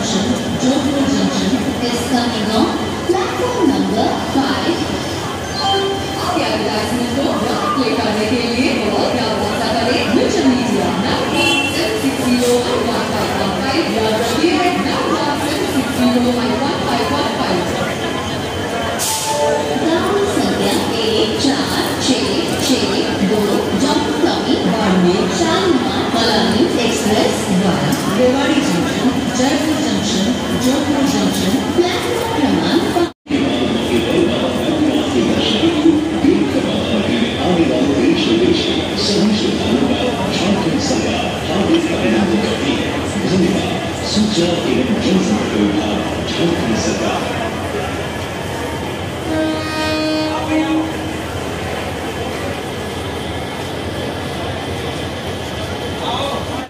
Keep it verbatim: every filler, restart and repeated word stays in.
junction, Jodhpur junction is coming on platform number five. आपके advertisement को click करने के लिए और क्या WhatsApp करें Mission Media number seven six zero one five one five या रखिए number seven six zero one five one five. गाड़ी संख्या एक चार छः छः दो जम्मू तवी बाड़मेर शालीमार पलानी एक्सप्रेस द्वारा Rewari junction, Jaipur junction, Jodhpur junction platform क्रमांक सूचना एवं जनसंपर्क विभाग झारखंड सरकार।